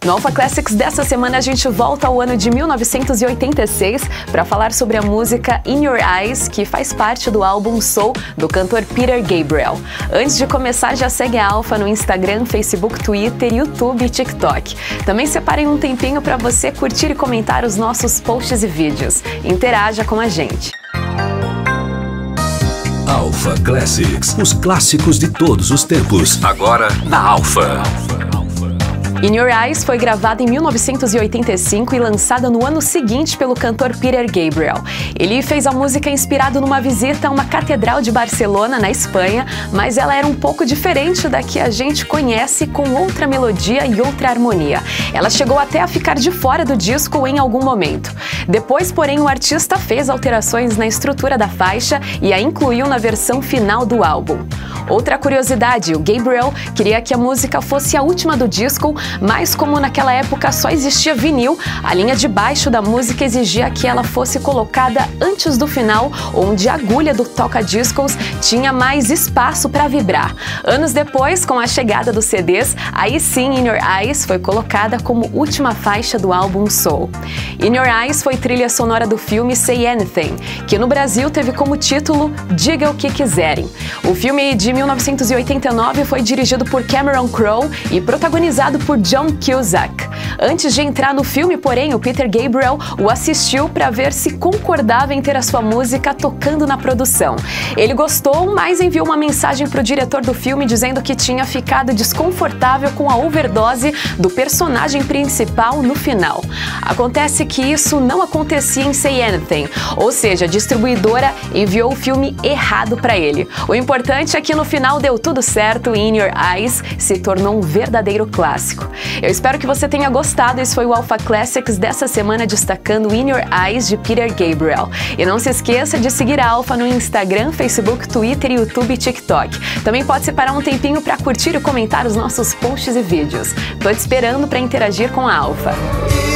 No Alpha Classics dessa semana a gente volta ao ano de 1986 para falar sobre a música In Your Eyes, que faz parte do álbum Soul do cantor Peter Gabriel. Antes de começar, já segue a Alpha no Instagram, Facebook, Twitter, YouTube e TikTok. Também separem um tempinho para você curtir e comentar os nossos posts e vídeos. Interaja com a gente. Alpha Classics, os clássicos de todos os tempos, agora na Alpha. In Your Eyes foi gravada em 1985 e lançada no ano seguinte pelo cantor Peter Gabriel. Ele fez a música inspirado numa visita a uma catedral de Barcelona, na Espanha, mas ela era um pouco diferente da que a gente conhece, com outra melodia e outra harmonia. Ela chegou até a ficar de fora do disco em algum momento. Depois, porém, o artista fez alterações na estrutura da faixa e a incluiu na versão final do álbum. Outra curiosidade, o Gabriel queria que a música fosse a última do disco, mas como naquela época só existia vinil, a linha de baixo da música exigia que ela fosse colocada antes do final, onde a agulha do toca-discos tinha mais espaço para vibrar. Anos depois, com a chegada dos CDs, aí sim In Your Eyes foi colocada como última faixa do álbum Soul. In Your Eyes foi trilha sonora do filme Say Anything, que no Brasil teve como título Diga o que Quiserem. O filme de 1989 foi dirigido por Cameron Crowe e protagonizado por John Cusack. Antes de entrar no filme, porém, o Peter Gabriel o assistiu para ver se concordava em ter a sua música tocando na produção. Ele gostou, mas enviou uma mensagem para o diretor do filme dizendo que tinha ficado desconfortável com a overdose do personagem principal no final. Acontece que isso não acontecia em Say Anything, ou seja, a distribuidora enviou o filme errado para ele. O importante é que no final deu tudo certo e In Your Eyes se tornou um verdadeiro clássico. Eu espero que você tenha gostado. Esse foi o Alpha Classics dessa semana, destacando In Your Eyes de Peter Gabriel. E não se esqueça de seguir a Alpha no Instagram, Facebook, Twitter, YouTube e TikTok. Também pode separar um tempinho para curtir e comentar os nossos posts e vídeos. Tô te esperando para interagir com a Alpha.